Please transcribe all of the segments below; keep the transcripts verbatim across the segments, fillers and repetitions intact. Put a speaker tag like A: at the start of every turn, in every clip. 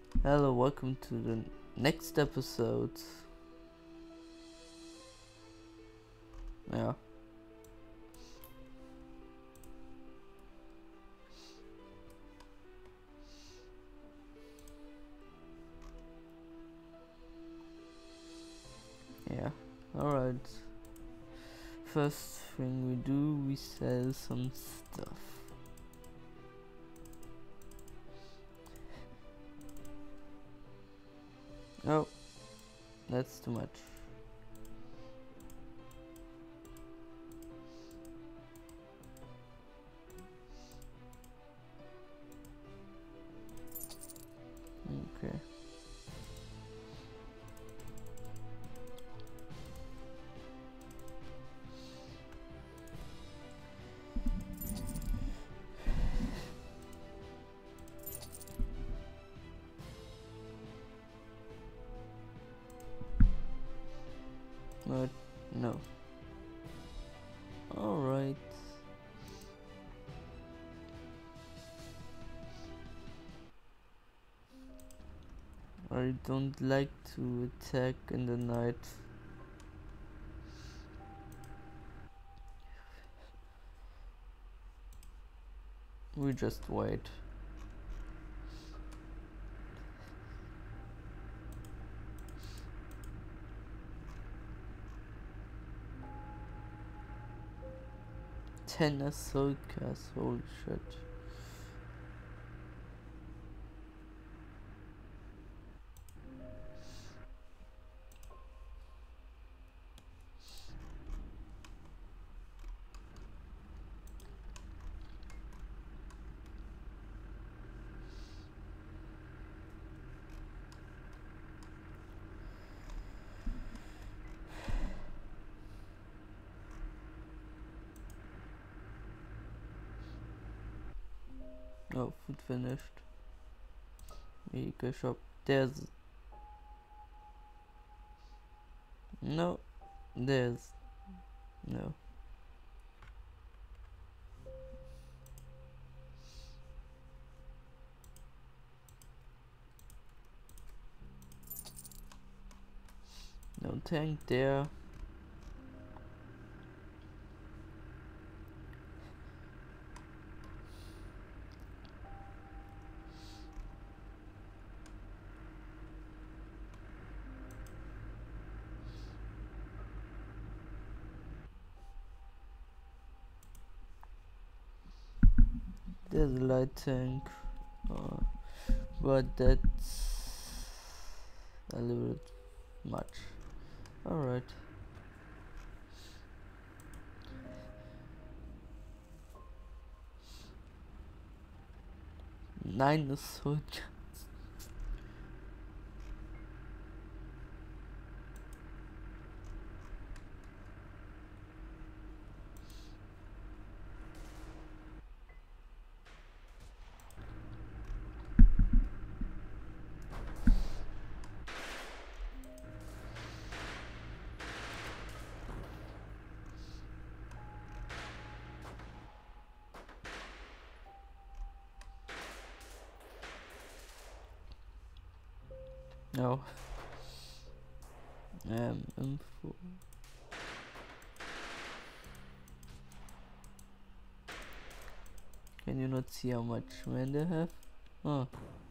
A: Hello, welcome to the next episode. Yeah. Yeah. Alright. First thing we do, we sell some stuff. Oh, that's too much. Okay. But no. Alright. I don't like to attack in the night. We just wait. Ten assault cars, holy shit. Oh, food finished. Vehicle shop. There's no. There's no. No tank there. There's a light tank, uh, but that's a little bit much. Alright. Nine assault guns. No. Um, info. Can you not see how much men they have? Oh.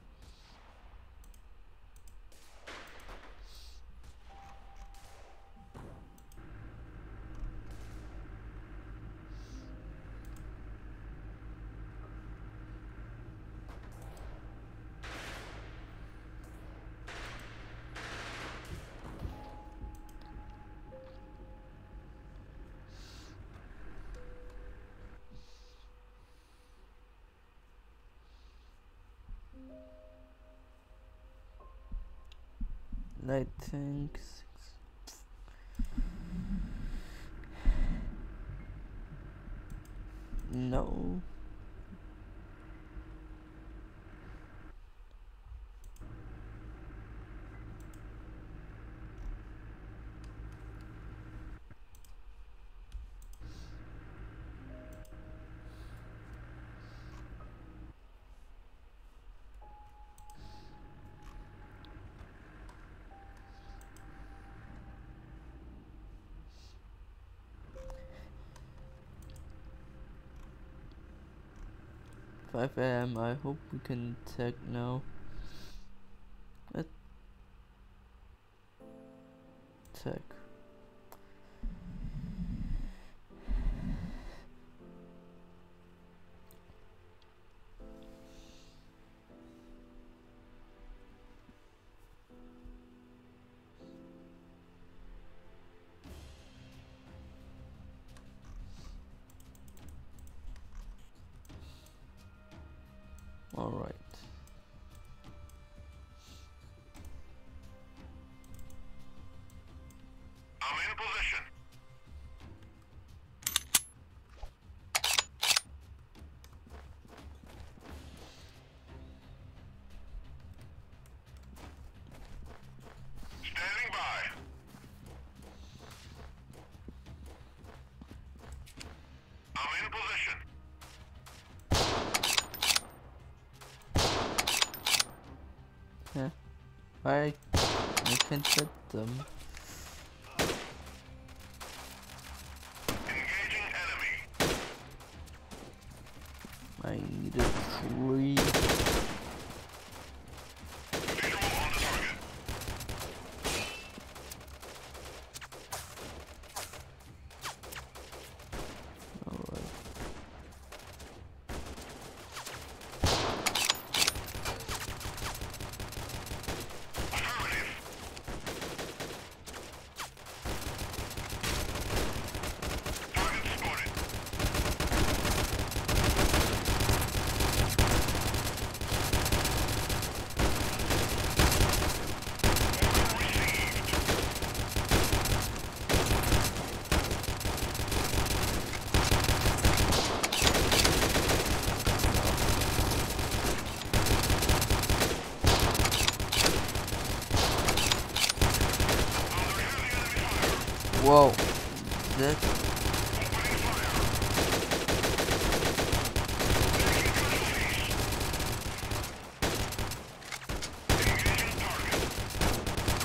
A: Light tanks. No. five A M I hope we can attack now. Attack. All right.
B: I'm in position. Standing by. I'm in position.
A: Yeah. I I can't hit them.
B: Engaging enemy.
A: I need a tree.
B: Visual on the target.
A: Alright.
B: Affirmative. Target spotted. Order received. Under heavy enemy fire.
A: Whoa. That
B: Opening fire. Taking casualties. Engaging target.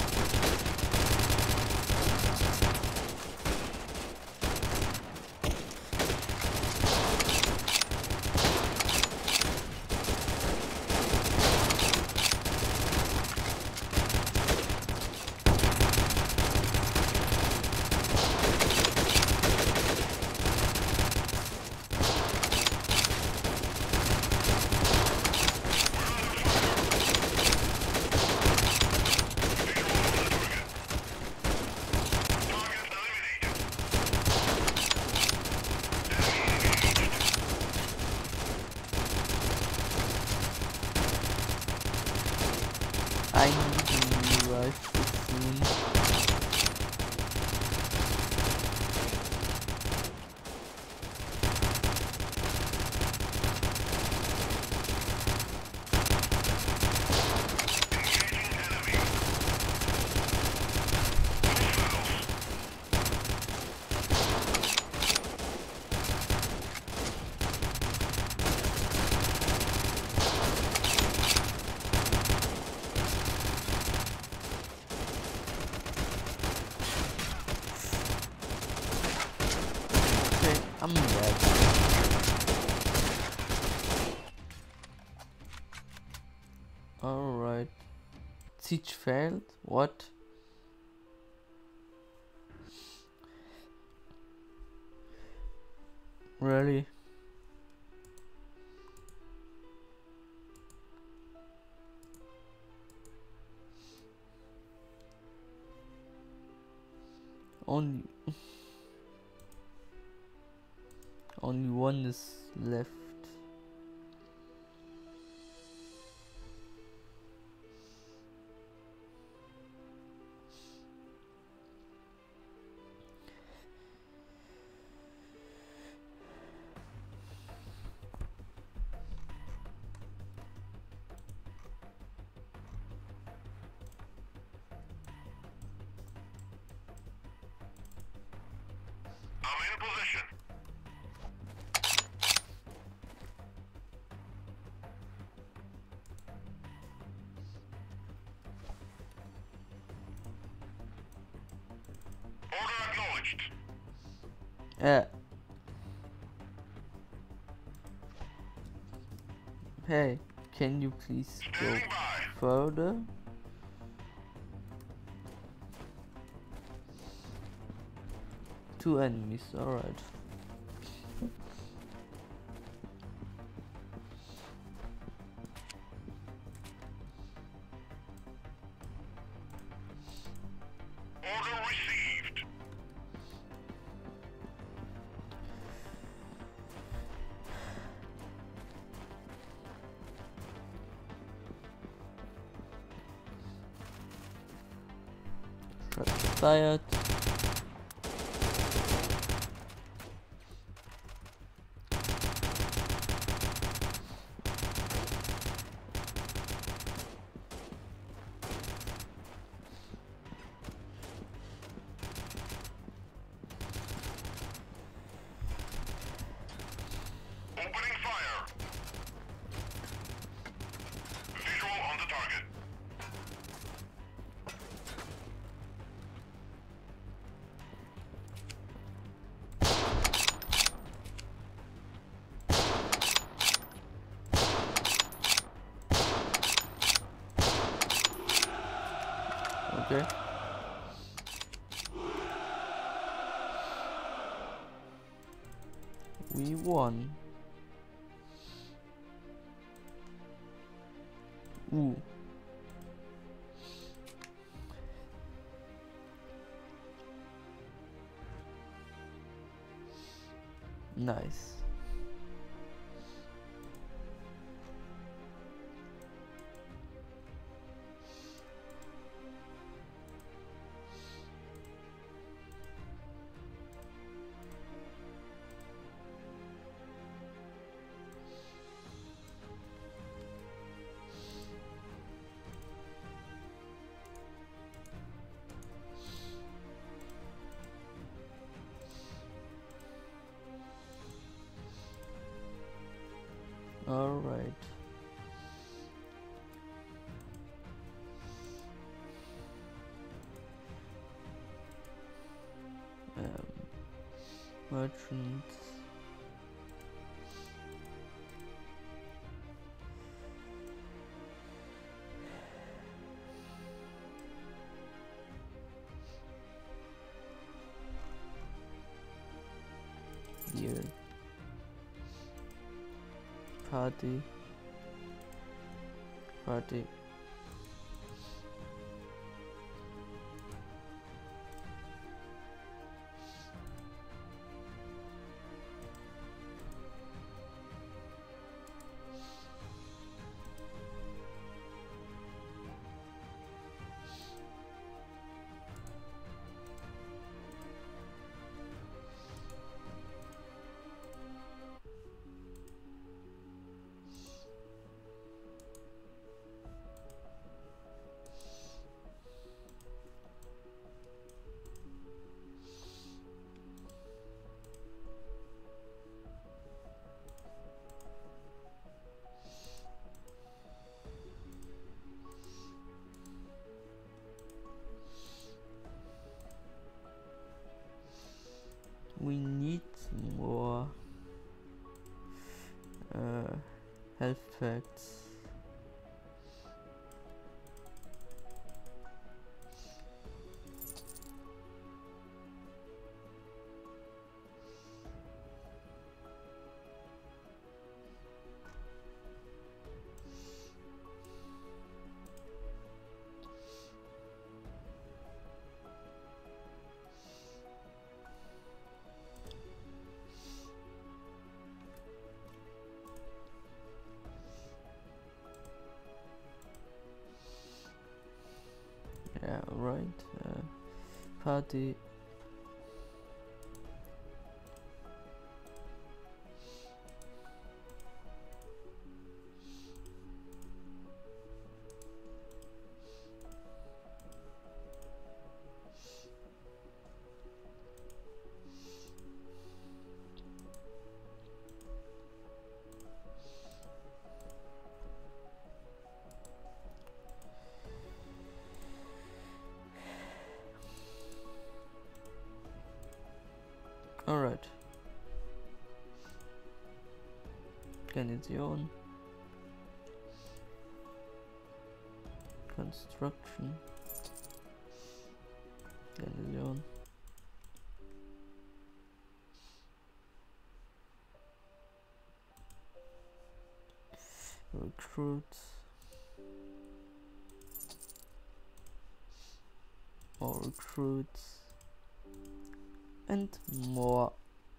A: I need a new rifle soon. Okay, I'm dead. Alright. Siege failed? What? Really? Only only one is left.
B: I'm in position. Order acknowledged.
A: Yeah. Hey, can you please go
B: Standing by.
A: further? Two enemies, alright.
B: Order received.
A: Shots fired.
B: Opening fire. Visual on the target.
A: Okay. We won. Ooh. Nice. All right. Um, merchants. Here. Party. Party. We need more uh, health packs. Yeah, right. Uh, party. Alright. Garnison. Construction. Leon. Recruits. More recruits. And more.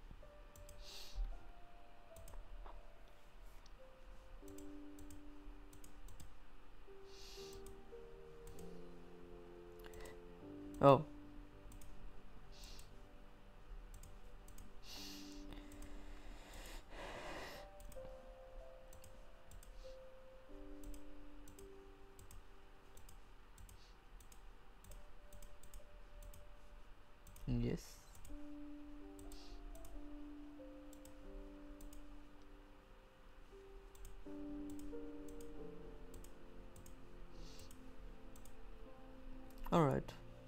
A: Oh. Yes. All right.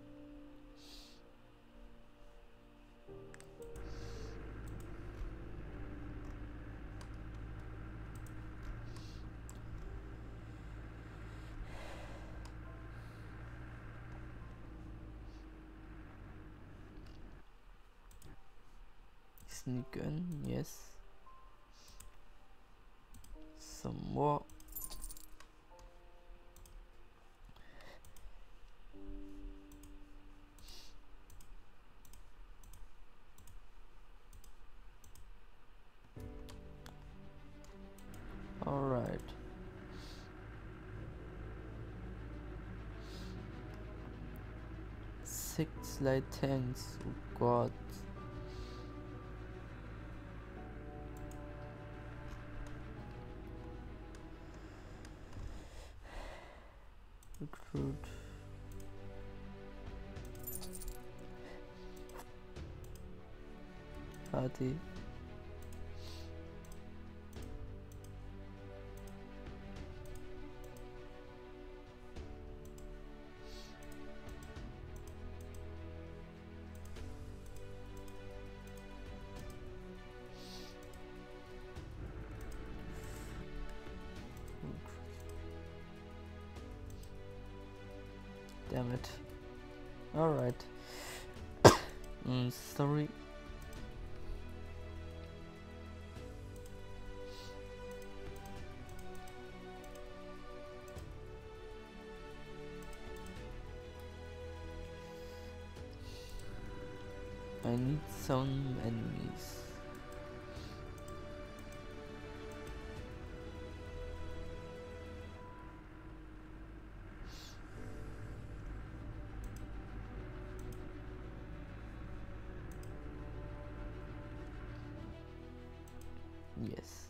A: Sneak in, yes. Some more. All right. Six light tanks. Oh God. Recruit. Party. Damn it. Alright. mm, sorry. I need some enemies. Yes.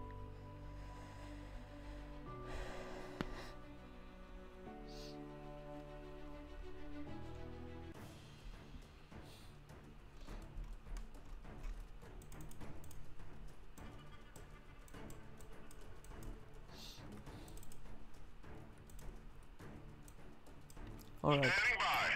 A: All right.
B: Standing by.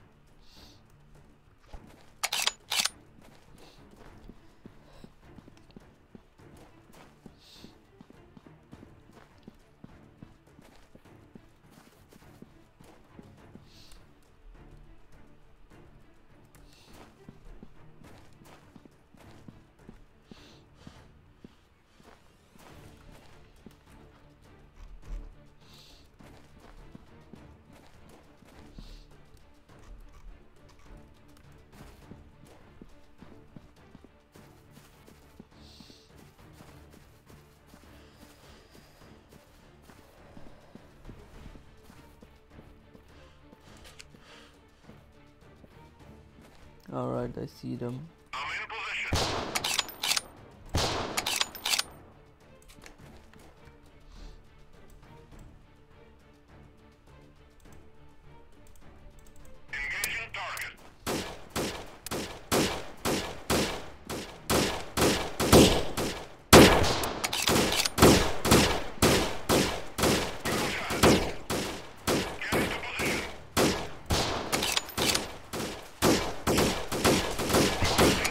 A: All right, I see them.
B: I'm in position. Engaging target. Get into position.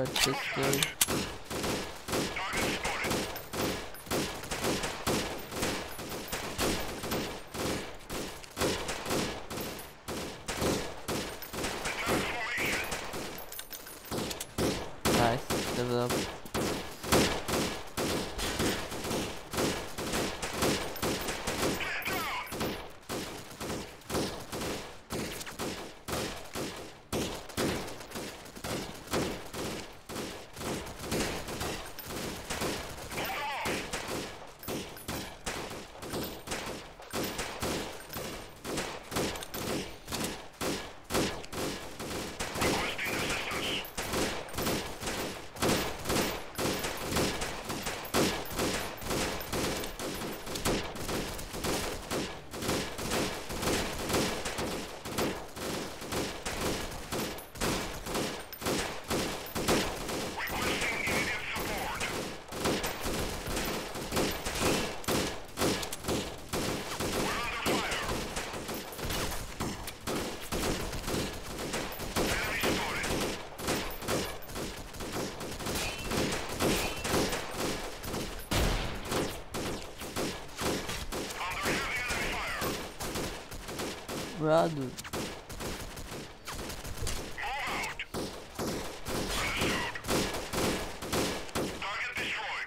A: Alright, this guy.
B: Target spotted. Attack formation.
A: Nice. Level up.
B: Get down. Hold them off. Requesting assistance. Requesting immediate support. We're under fire. Enemy spotted. Under heavy enemy fire.
A: Brother.
B: Move out. Understood. Target destroyed.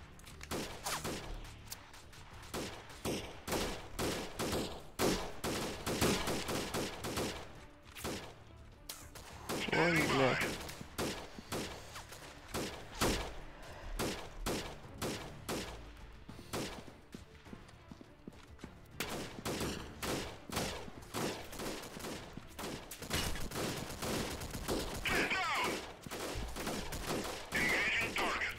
A: One left.
B: Get down. Engaging target.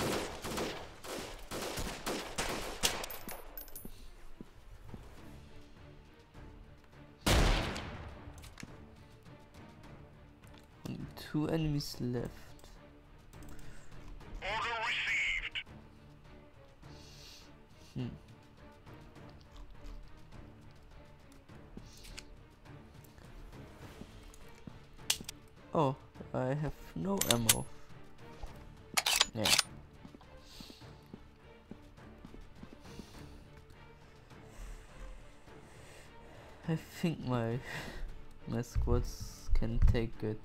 A: Only two enemies left.
B: Order received.
A: Hmm. Oh, I have no ammo. Yeah. I think my my squads can take it.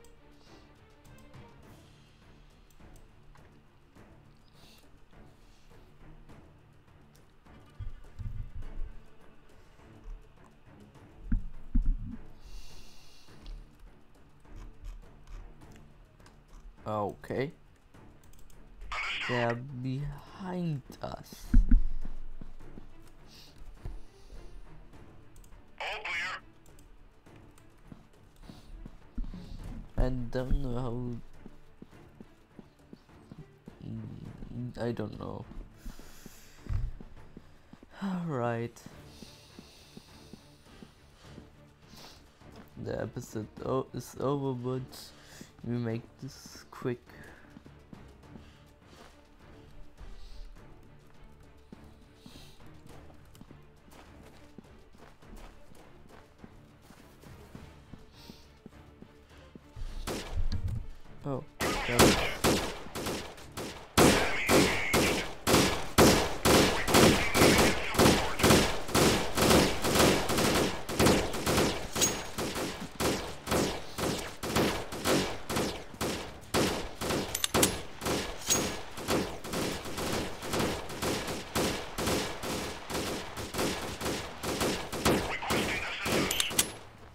A: Okay. They're behind us.
B: All clear.
A: I don't know how. Mm, I don't know. Alright. The episode o is over, but we make this quick. Oh, got it.
B: Enemy engaged. Requesting immediate support. Requesting assistance.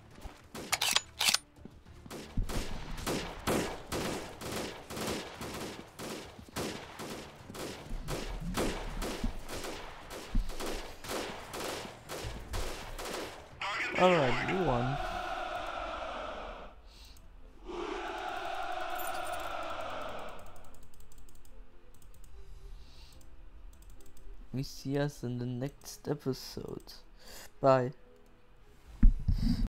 B: Target
A: Alright, you won. We see us in the next episode. Bye.